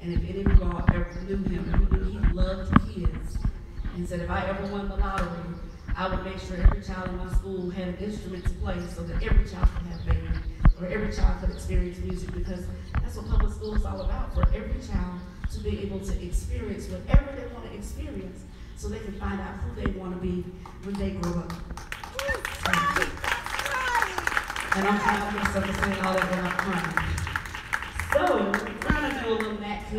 And if any of you all ever knew him, you knew he loved kids. And said, if I ever won the lottery, I would make sure every child in my school had an instrument to play so that every child could have band, or every child could experience music, because that's what public school is all about, for every child to be able to experience whatever they want to experience so they can find out who they want to be when they grow up. And I'm trying to get stuff to say all that when I'm crying. So, we're trying to do a little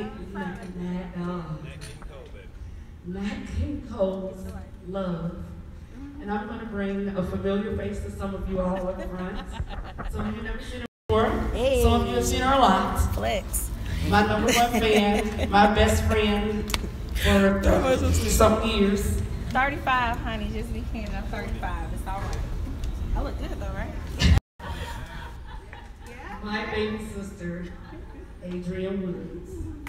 Nat King Cole's Love. And I'm going to bring a familiar face to some of you all up front. Some of you never seen her before. Hey. Some of you have seen her a lot. Flex. My #1 fan, my best friend for some years. 35, honey, just be kidding. I'm 35. It's all right. I look good though, right? My baby sister, Adrienne Woods.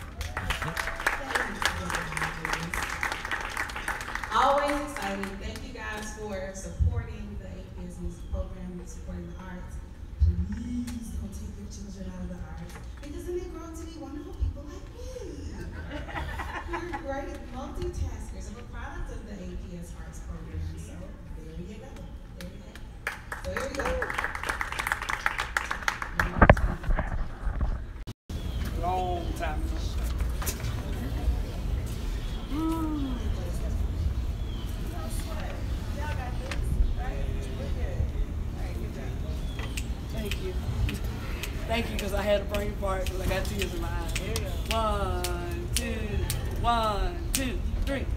Always excited. Thank you guys for supporting the APS Music Program and supporting the arts. Please don't take your children out of the arts, because then they grow up to be wonderful people like me. You're great multitaskers. I'm a product of the APS Arts Program. So there you go. There you go. So here we go. Long time. Thank you. Thank you, because I had a brain fart because I got tears in my eyes. Here you go. 1, 2, 1, 2, 3.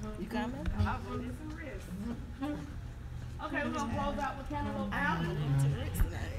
You coming? I'll go get some rest. Okay, we're gonna close out with Cantaloupe Album. To Rick's tonight.